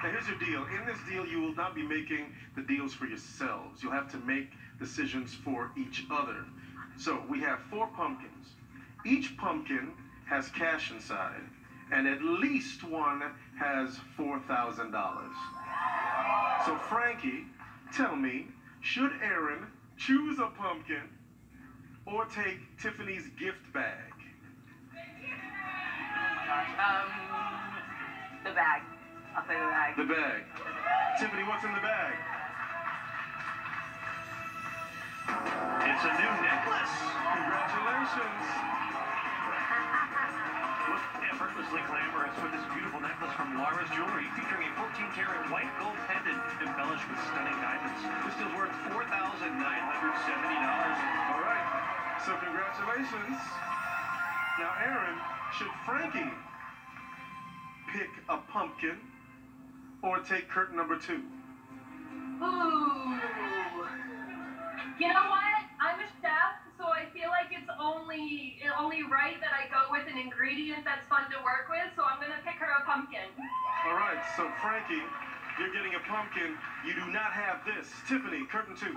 Now here's your deal. In this deal, you will not be making the deals for yourselves. You'll have to make decisions for each other. So we have 4 pumpkins. Each pumpkin has cash inside, and at least one has $4,000. So Frankie, tell me, should Aaron choose a pumpkin or take Tiffany's gift bag? The bag. I'll say the bag. The bag. Tiffany, what's in the bag? It's a new necklace. Congratulations. Look effortlessly glamorous with this beautiful necklace from Laura's Jewelry, featuring a 14-karat white gold pendant embellished with stunning diamonds. This deal's worth $4,970. All right. So congratulations. Now, Aaron, should Frankie pick a pumpkin or take curtain number 2? Ooh. You know what? I'm a chef, so I feel like it's only right that I go with an ingredient that's fun to work with, so I'm going to pick her a pumpkin. All right, so Frankie, you're getting a pumpkin. You do not have this. Tiffany, curtain 2.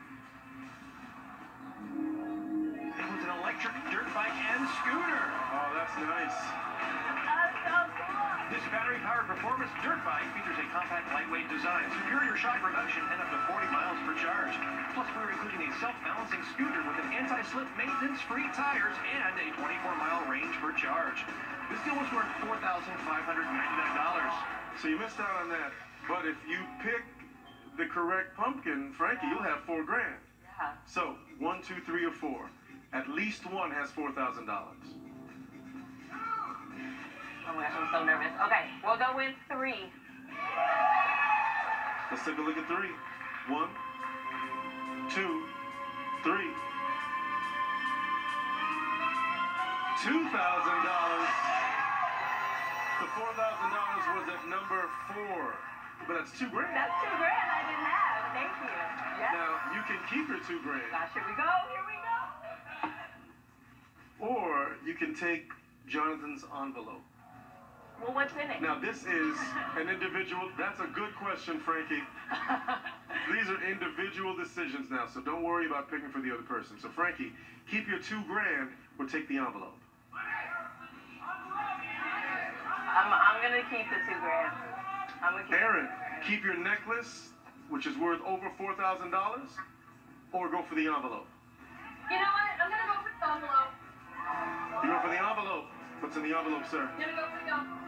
It was an electric dirt bike and scooter. Oh, that's nice. That's so cool. This battery-powered performance dirt bike features a compact, lightweight design, superior shock reduction, and up to 40 miles per charge. Plus, we're including a self-balancing scooter with an anti-slip maintenance-free tires and a 24-mile range per charge. This deal was worth $4,599. So you missed out on that. But if you pick the correct pumpkin, Frankie, you'll have $4 grand. Yeah. So 1, 2, 3, or 4. At least one has $4,000. Oh my gosh, I'm so nervous. Okay, we'll go with 3. Let's take a look at 3. 1, 2, 3. $2,000. The $4,000 was at number 4. But that's $2 grand. That's $2 grand I didn't have. Thank you. Yeah. Now, you can keep your $2 grand. Gosh, here we go. Here we go. Or you can take Jonathan's envelope. Well, what's in it? Now, this is an individual. That's a good question, Frankie. These are individual decisions now, so don't worry about picking for the other person. So, Frankie, keep your $2 grand or take the envelope. I'm going to keep the $2 grand. I'm going to keep Aaron, keep your necklace, which is worth over $4,000, or go for the envelope. You know what? I'm going to go for the envelope. You go for the envelope. What's in the envelope, sir? I'm going to go for the envelope.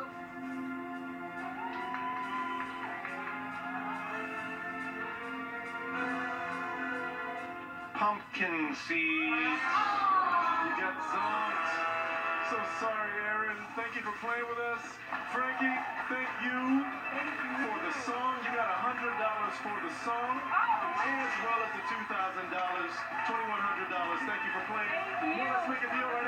Pumpkin seeds. You got zonked. So sorry, Aaron. Thank you for playing with us. Frankie, thank you for the song. You got $100 for the song, as well as the $2,000, $2,100. Thank you for playing. Thank you. Well, let's make a deal right